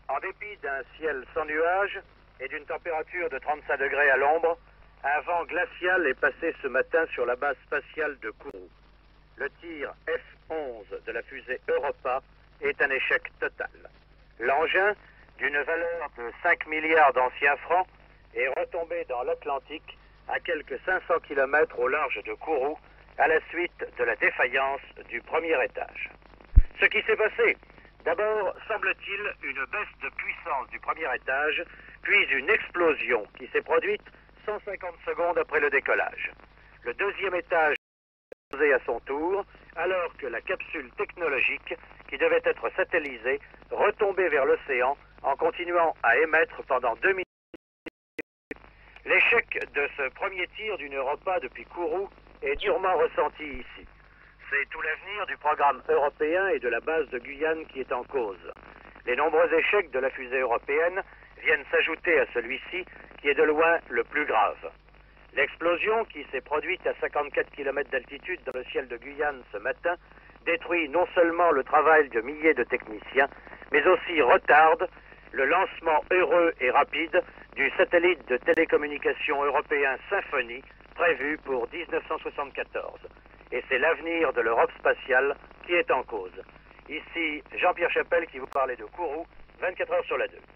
En dépit d'un ciel sans nuages et d'une température de 35 degrés à l'ombre, un vent glacial est passé ce matin sur la base spatiale de Kourou. Le tir F-11 de la fusée Europa est un échec total. L'engin, d'une valeur de 5 milliards d'anciens francs, est retombé dans l'Atlantique à quelques 500 km au large de Kourou à la suite de la défaillance du premier étage. Ce qui s'est passé, d'abord, semble-t-il, une baisse de puissance du premier étage, puis une explosion qui s'est produite 150 secondes après le décollage. Le deuxième étage a explosé à son tour, alors que la capsule technologique, qui devait être satellisée, retombait vers l'océan en continuant à émettre pendant 2 minutes. L'échec de ce premier tir d'une Europa depuis Kourou est durement ressenti ici. C'est tout l'avenir du programme européen et de la base de Guyane qui est en cause. Les nombreux échecs de la fusée européenne viennent s'ajouter à celui-ci, qui est de loin le plus grave. L'explosion, qui s'est produite à 54 km d'altitude dans le ciel de Guyane ce matin, détruit non seulement le travail de milliers de techniciens, mais aussi retarde le lancement heureux et rapide du satellite de télécommunication européen Symphonie, prévu pour 1974. Et c'est l'avenir de l'Europe spatiale qui est en cause. Ici, Jean-Pierre Chapelle qui vous parlait de Kourou, 24 heures sur la 2.